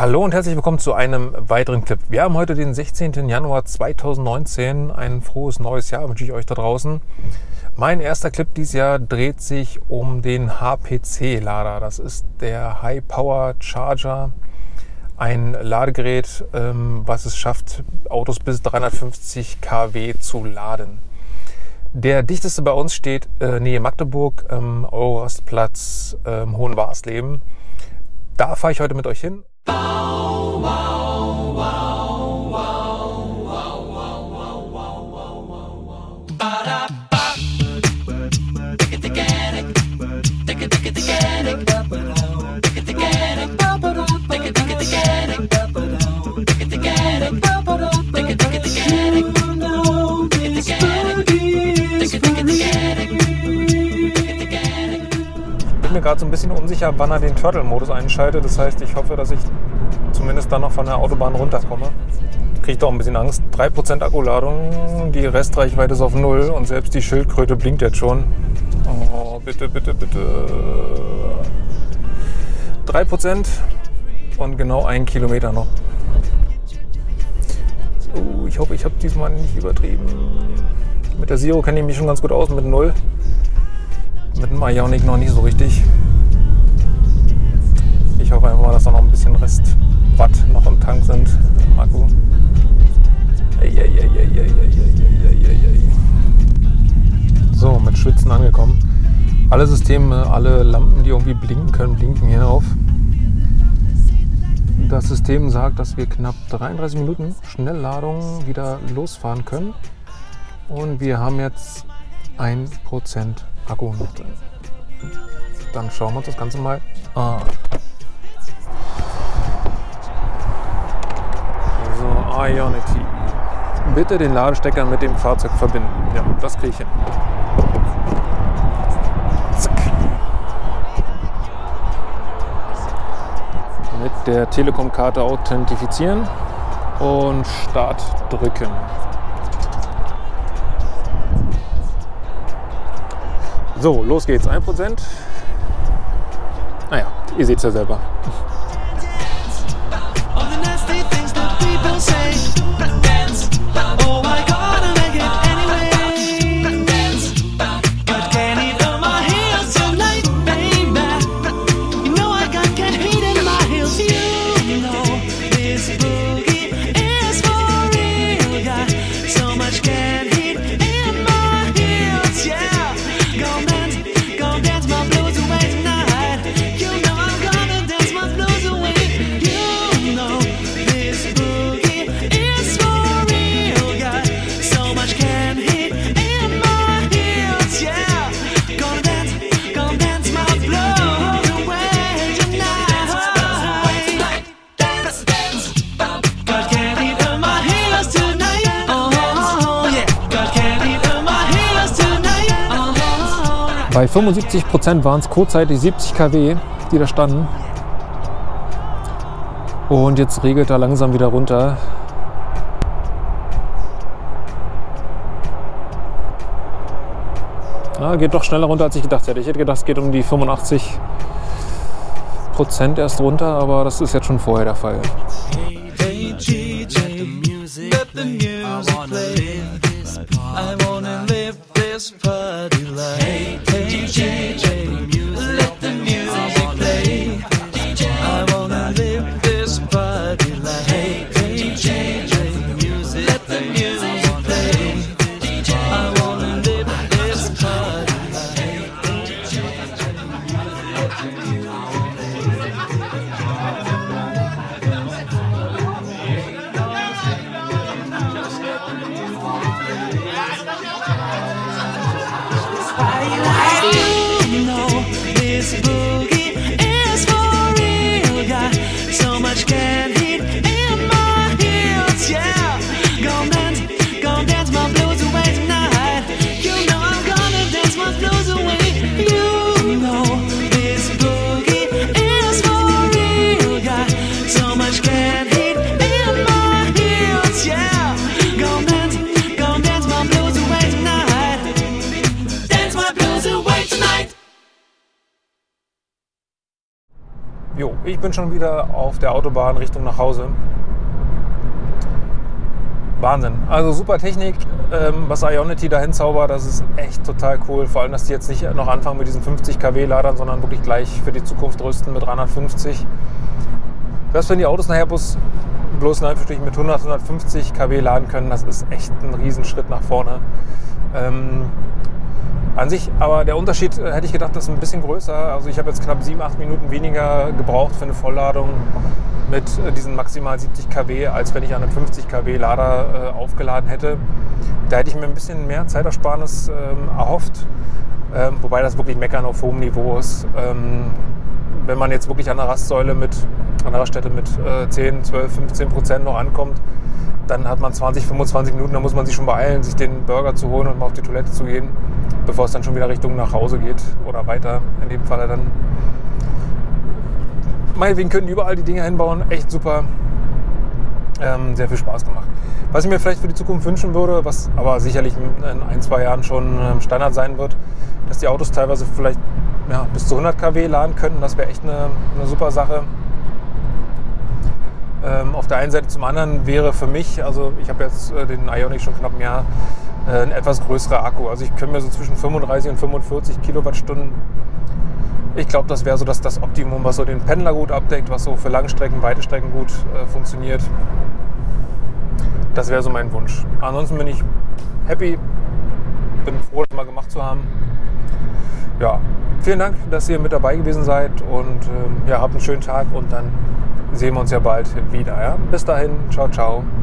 Hallo und herzlich willkommen zu einem weiteren Clip. Wir haben heute den 16. Januar 2019. Ein frohes neues Jahr wünsche ich euch da draußen. Mein erster Clip dieses Jahr dreht sich um den HPC-Lader. Das ist der High Power Charger. Ein Ladegerät, was es schafft, Autos bis 350 kW zu laden. Der dichteste bei uns steht Nähe Magdeburg, Eurorastplatz, Hohenwarsleben. Da fahre ich heute mit euch hin. Ich bin mir gerade so ein bisschen unsicher, wann er den Turtle-Modus einschaltet. Das heißt, ich hoffe, dass ich zumindest dann noch von der Autobahn runterkomme. Kriege doch ein bisschen Angst. 3% Akkuladung, die Restreichweite ist auf 0 und selbst die Schildkröte blinkt jetzt schon. Oh, bitte, bitte, bitte. 3% und genau 1 Kilometer noch. Ich hoffe, ich habe diesmal nicht übertrieben. Mit der Zero kenne ich mich schon ganz gut aus, mit 0. Mit dem Ioniq noch nicht so richtig. Ich hoffe einfach mal, dass da noch ein bisschen Restwatt noch im Tank sind, im Akku. So, mit Schwitzen angekommen. Alle Systeme, alle Lampen, die irgendwie blinken können, blinken hier auf. Das System sagt, dass wir knapp 33 Minuten Schnellladung wieder losfahren können. Und wir haben jetzt 1% Akku noch drin. Dann schauen wir uns das Ganze mal an. So, Ionity. Bitte den Ladestecker mit dem Fahrzeug verbinden. Ja, das kriege ich hin. Zack. Mit der Telekom-Karte authentifizieren und Start drücken. So, los geht's. 1%. Naja, ihr seht es ja selber. Bei 75% waren es kurzzeitig 70 kW, die da standen. Und jetzt regelt er langsam wieder runter. Ja, geht doch schneller runter, als ich gedacht hätte. Ich hätte gedacht, es geht um die 85% erst runter, aber das ist jetzt schon vorher der Fall. This boogie is for Jo, ich bin schon wieder auf der Autobahn Richtung nach Hause. Wahnsinn. Also super Technik, was Ionity dahin zaubert, das ist echt total cool. Vor allem, dass die jetzt nicht noch anfangen mit diesen 50 kW Ladern, sondern wirklich gleich für die Zukunft rüsten mit 350. Dass wenn die Autos nachher bloß in Anführungsstrichen mit 100, 150 kW laden können, das ist echt ein Riesenschritt nach vorne. An sich, aber der Unterschied, hätte ich gedacht, ist ein bisschen größer. Also ich habe jetzt knapp 7, 8 Minuten weniger gebraucht für eine Vollladung mit diesen maximal 70 kW, als wenn ich an einem 50 kW Lader aufgeladen hätte. Da hätte ich mir ein bisschen mehr Zeitersparnis erhofft, wobei das wirklich Meckern auf hohem Niveau ist. Wenn man jetzt wirklich an einer Rastsäule an einer Raststätte mit 10, 12, 15% noch ankommt, dann hat man 20, 25 Minuten, da muss man sich schon beeilen, sich den Burger zu holen und mal auf die Toilette zu gehen, bevor es dann schon wieder Richtung nach Hause geht oder weiter. In dem Falle dann. Meinetwegen könnten die überall die Dinge hinbauen, echt super. Sehr viel Spaß gemacht. Was ich mir vielleicht für die Zukunft wünschen würde, was aber sicherlich in 1, 2 Jahren schon Standard sein wird, dass die Autos teilweise vielleicht bis zu 100 kW laden können. Das wäre echt eine super Sache. Auf der einen Seite, zum anderen wäre für mich, also ich habe jetzt den Ioniq schon knapp ein Jahr, ein etwas größerer Akku. Also ich könnte mir so zwischen 35 und 45 Kilowattstunden, ich glaube, das wäre so das Optimum, was so den Pendler gut abdeckt, was so für Langstrecken, weite Strecken gut funktioniert. Das wäre so mein Wunsch. Ansonsten bin ich happy, bin froh, das mal gemacht zu haben. Ja, vielen Dank, dass ihr mit dabei gewesen seid und habt einen schönen Tag und dann sehen wir uns ja bald wieder. Ja? Bis dahin, ciao, ciao.